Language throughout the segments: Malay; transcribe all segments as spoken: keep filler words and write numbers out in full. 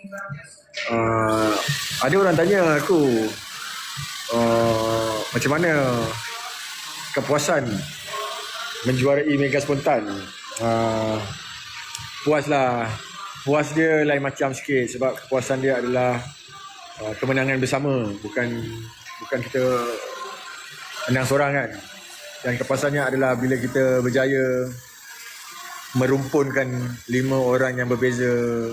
uh, ada orang tanya aku uh, macam mana kepuasan menjuarai Mega Spontan. uh, Puas lah. Puas dia lain macam sikit sebab kepuasan dia adalah uh, kemenangan bersama, bukan bukan kita menang seorang kan. Dan kepuasannya adalah bila kita berjaya merumpunkan lima orang yang berbeza,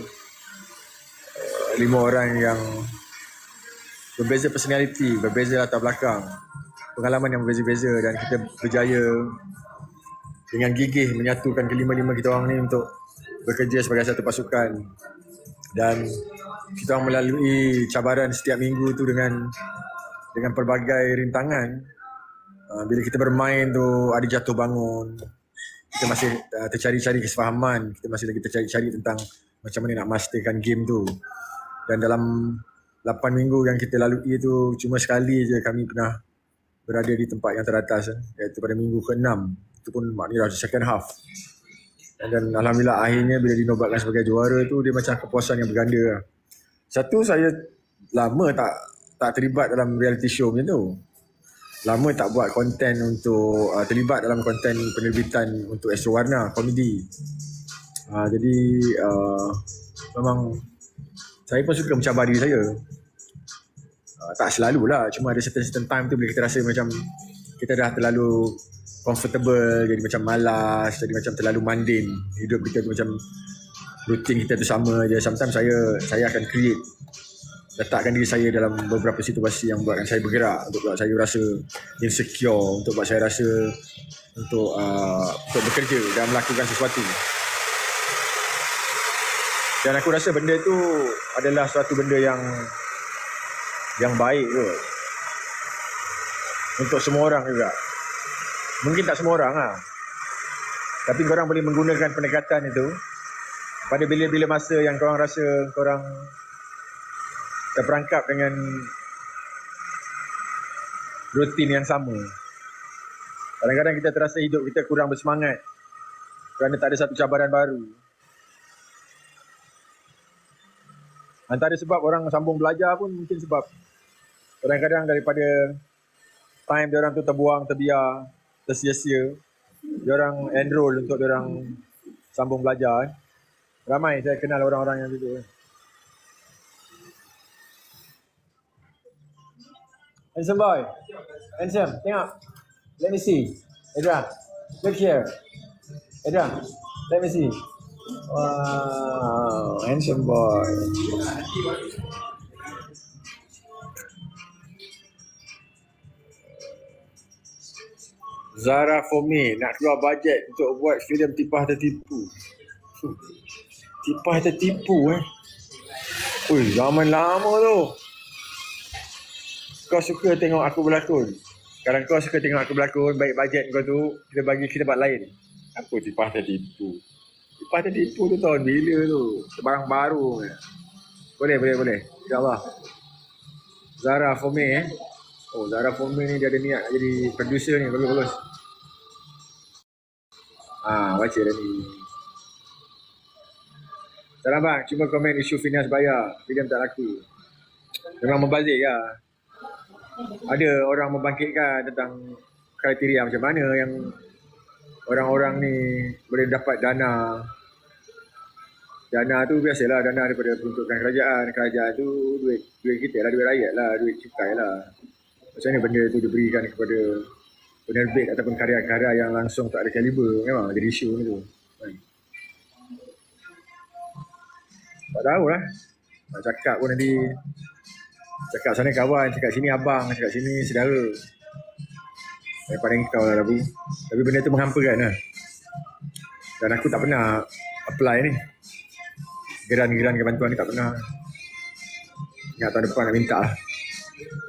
uh, lima orang yang berbeza personality, berbeza latar belakang, pengalaman yang berbeza-beza, dan kita berjaya dengan gigih menyatukan kelima-lima kita orang ni untuk bekerja sebagai satu pasukan. Dan kita orang melalui cabaran setiap minggu tu dengan dengan pelbagai rintangan. Uh, bila kita bermain tu ada jatuh bangun, kita masih uh, tercari-cari kesefahaman, kita masih lagi tercari-cari tentang macam mana nak masterkan game tu. Dan dalam lapan minggu yang kita lalui tu, cuma sekali je kami pernah berada di tempat yang teratas, eh, iaitu pada minggu keenam. Itu pun maknanya dah second half. Dan, dan Alhamdulillah akhirnya bila dinobatkan sebagai juara tu, dia macam kepuasan yang berganda. Satu, saya lama tak tak terlibat dalam reality show macam tu. Lama tak buat konten untuk uh, terlibat dalam konten penerbitan untuk Astro Warna komedi. Uh, jadi uh, memang saya pun suka mencabar diri saya. Uh, tak selalulah, cuma ada certain-certain time tu bila kita rasa macam kita dah terlalu comfortable, jadi macam malas, jadi macam terlalu mundane. Hidup kita tu macam rutin kita tu sama je. Sometimes saya saya akan create, letakkan diri saya dalam beberapa situasi yang buatkan saya bergerak, untuk buat saya rasa insecure, untuk buat saya rasa untuk uh, untuk bekerja dan melakukan sesuatu. Dan aku rasa benda tu adalah suatu benda yang yang baik kot untuk semua orang juga. Mungkin tak semua orang lah, tapi korang boleh menggunakan pendekatan itu pada bila-bila masa yang korang rasa korang terperangkap dengan rutin yang sama. Kadang-kadang kita terasa hidup kita kurang bersemangat kerana tak ada satu cabaran baru. Antara sebab orang sambung belajar pun mungkin sebab kadang-kadang daripada time diorang tu terbuang, terbiar, tersia-sia, diorang enroll untuk diorang sambung belajar. Ramai saya kenal orang-orang yang gitu. Handsome boy. Handsome, tengok. Let me see. Edra, look here. Edra, let me see. Wow, handsome boy. Zara for me nak keluar bajet untuk buat filem Tipah Tertipu. Tipah Tertipu eh. Ui, zaman lama tu. Kau suka tengok aku berlakon. Kalau kau suka tengok aku berlakon, baik bajet kau tu, kita bagi kita buat lain. Apa Tipah Tertipu? Tipah Tertipu tu tahun bila tu? Barang baru. Boleh, boleh, boleh. InsyaAllah. Zara for me eh. Oh, Zara for me ni dia ada niat nak jadi producer ni. Bagus-bagus. Ah, baca dah ni. Salam bang, cuma komen isu Finas bayar. Filem tak laku. Memang membazir lah. Ada orang membangkitkan tentang kriteria macam mana yang orang-orang ni boleh dapat dana. Dana tu biasalah, dana daripada peruntukan kerajaan. Kerajaan tu duit duit kita lah, duit rakyat lah, duit cukai lah. Macam mana benda tu diberikan kepada penerbit ataupun karya-karya yang langsung tak ada kaliber, memang jadi isu ni tu. Tak tahulah. Nak cakap pun nanti cakap sana kawan, cakap sini abang, cakap sini saudara. Daripada kau lah Rabu. Tapi benda tu menghampakan lah. Dan aku tak pernah apply ni. Geran-geran kebantuan ni tak pernah. Ingat tahun depan nak minta lah.